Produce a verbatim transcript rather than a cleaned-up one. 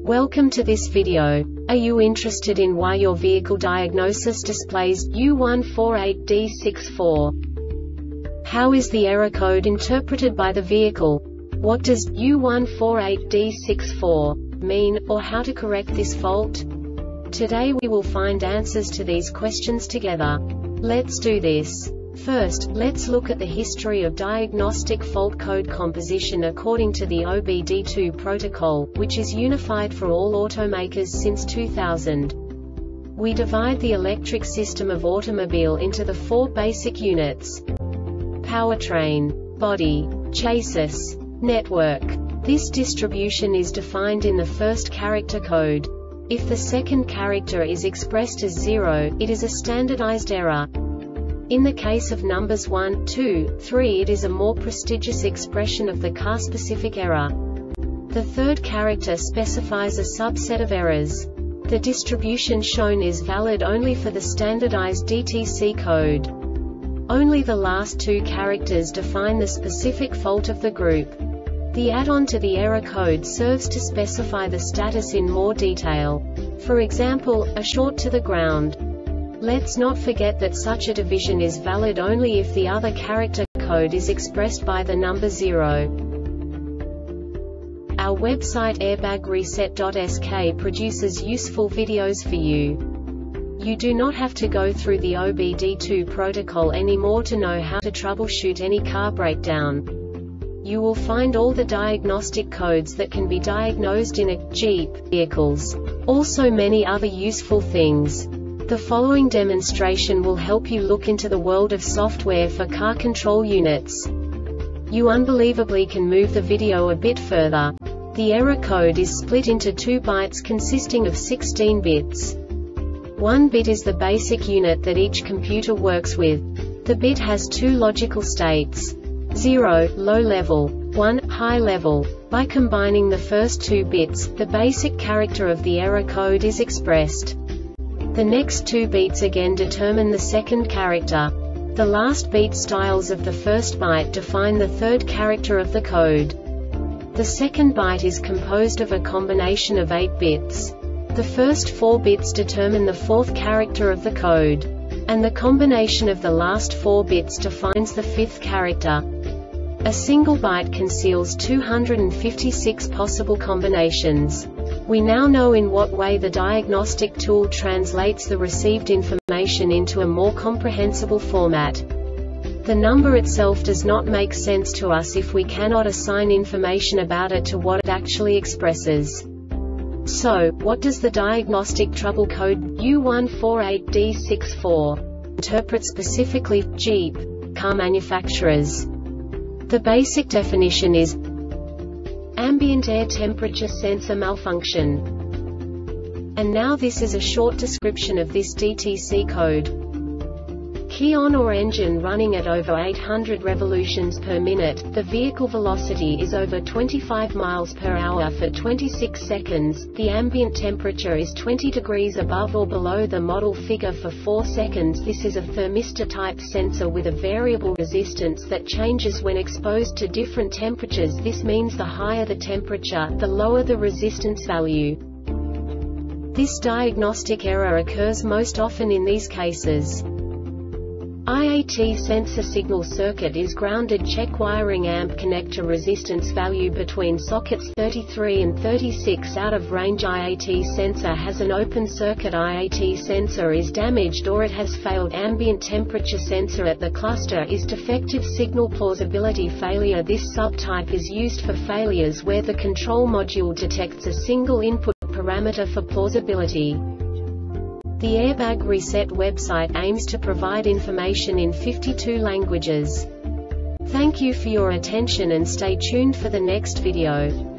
Welcome to this video. Are you interested in why your vehicle diagnosis displays U one four eight D six four? How is the error code interpreted by the vehicle? What does U one four eight D six four mean, or how to correct this fault? Today we will find answers to these questions together. Let's do this. First, let's look at the history of diagnostic fault code composition according to the O B D two protocol, which is unified for all automakers since two thousand. We divide the electric system of automobile into the four basic units: powertrain, body, chassis, network. This distribution is defined in the first character code. If the second character is expressed as zero, it is a standardized error. In the case of numbers one, two, three, it is a more prestigious expression of the car-specific error. The third character specifies a subset of errors. The distribution shown is valid only for the standardized D T C code. Only the last two characters define the specific fault of the group. The add-on to the error code serves to specify the status in more detail. For example, a short to the ground. Let's not forget that such a division is valid only if the other character code is expressed by the number zero. Our website airbag reset dot S K produces useful videos for you. You do not have to go through the O B D two protocol anymore to know how to troubleshoot any car breakdown. You will find all the diagnostic codes that can be diagnosed in a Jeep vehicles. Also many other useful things. The following demonstration will help you look into the world of software for car control units. You unbelievably can move the video a bit further. The error code is split into two bytes consisting of sixteen bits. One bit is the basic unit that each computer works with. The bit has two logical states: zero, low level, one, high level. By combining the first two bits, the basic character of the error code is expressed. The next two beats again determine the second character. The last beat styles of the first byte define the third character of the code. The second byte is composed of a combination of eight bits. The first four bits determine the fourth character of the code. And the combination of the last four bits defines the fifth character. A single byte conceals two hundred fifty-six possible combinations. We now know in what way the diagnostic tool translates the received information into a more comprehensible format. The number itself does not make sense to us if we cannot assign information about it to what it actually expresses. So, what does the diagnostic trouble code U one four eight D six four interpret specifically for Jeep car manufacturers? The basic definition is ambient air temperature sensor malfunction. And now this is a short description of this D T C code. Key on or engine running at over eight hundred revolutions per minute, the vehicle velocity is over twenty-five miles per hour for twenty-six seconds, the ambient temperature is twenty degrees above or below the model figure for four seconds. This is a thermistor-type sensor with a variable resistance that changes when exposed to different temperatures. This means the higher the temperature, the lower the resistance value. This diagnostic error occurs most often in these cases. I A T sensor signal circuit is grounded. Check wiring amp connector resistance value between sockets thirty-three and thirty-six out of range. I A T sensor has an open circuit. I A T sensor is damaged or it has failed. Ambient temperature sensor at the cluster is defective. Signal plausibility failure. This subtype is used for failures where the control module detects a single input parameter for plausibility. The Airbag Reset website aims to provide information in fifty-two languages. Thank you for your attention and stay tuned for the next video.